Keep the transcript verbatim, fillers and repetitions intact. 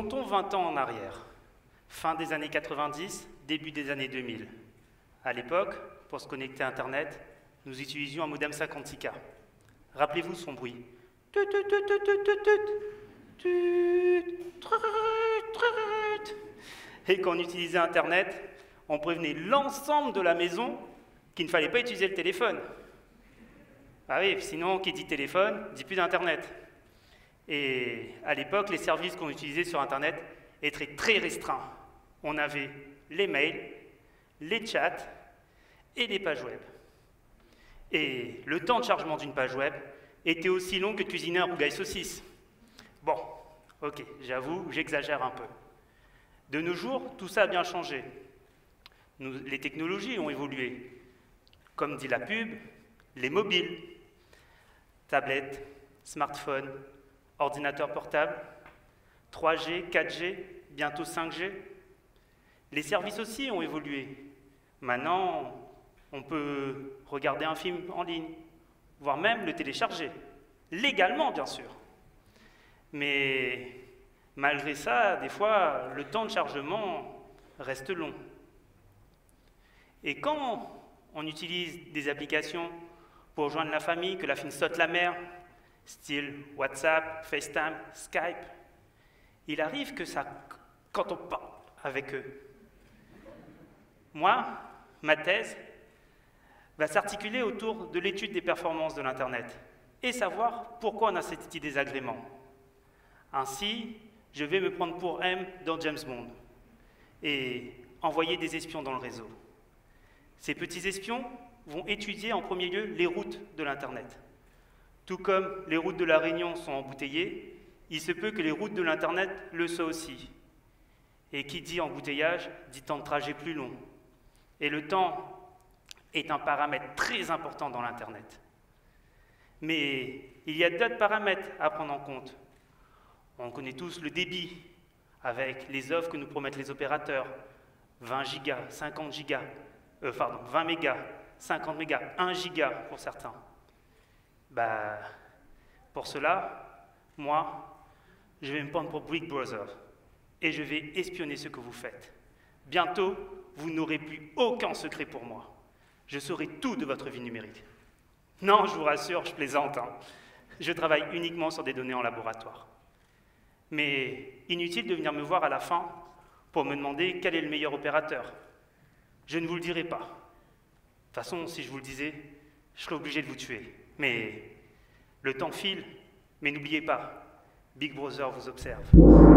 Remontons vingt ans en arrière, fin des années quatre-vingt-dix, début des années deux mille. À l'époque, pour se connecter à Internet, nous utilisions un modem cinquante-six K. Rappelez-vous son bruit. Tut, tut, tut, tut, tut, tut, tut. Tut, trut, trut. Et quand on utilisait Internet, on prévenait l'ensemble de la maison qu'il ne fallait pas utiliser le téléphone. Ah oui, sinon, qui dit téléphone, dit plus d'Internet. Et à l'époque, les services qu'on utilisait sur Internet étaient très restreints. On avait les mails, les chats et les pages web. Et le temps de chargement d'une page web était aussi long que de cuisiner un rougail saucisse. Bon, ok, j'avoue, j'exagère un peu. De nos jours, tout ça a bien changé. Nous, les technologies ont évolué. Comme dit la pub, les mobiles, tablettes, smartphones, ordinateurs portables, trois G, quatre G, bientôt cinq G. Les services aussi ont évolué. Maintenant, on peut regarder un film en ligne, voire même le télécharger, légalement bien sûr. Mais malgré ça, des fois, le temps de chargement reste long. Et quand on utilise des applications pour rejoindre la famille, que la fille saute la mère, style WhatsApp, FaceTime, Skype, il arrive que ça, quand on parle avec eux. Moi, ma thèse va s'articuler autour de l'étude des performances de l'Internet et savoir pourquoi on a cet petit désagrément. Ainsi, je vais me prendre pour M dans James Bond et envoyer des espions dans le réseau. Ces petits espions vont étudier en premier lieu les routes de l'Internet. Tout comme les routes de la Réunion sont embouteillées, il se peut que les routes de l'Internet le soient aussi. Et qui dit embouteillage, dit temps de trajet plus long. Et le temps est un paramètre très important dans l'Internet. Mais il y a d'autres paramètres à prendre en compte. On connaît tous le débit, avec les offres que nous promettent les opérateurs. vingt gigas, cinquante gigas, euh, pardon, vingt mégas, cinquante mégas, un giga pour certains. Bah, pour cela, moi, je vais me prendre pour Big Brother et je vais espionner ce que vous faites. Bientôt, vous n'aurez plus aucun secret pour moi. Je saurai tout de votre vie numérique. Non, je vous rassure, je plaisante. Hein. Je travaille uniquement sur des données en laboratoire. Mais inutile de venir me voir à la fin pour me demander quel est le meilleur opérateur. Je ne vous le dirai pas. De toute façon, si je vous le disais, je serais obligé de vous tuer. Mais le temps file, mais n'oubliez pas, Big Brother vous observe.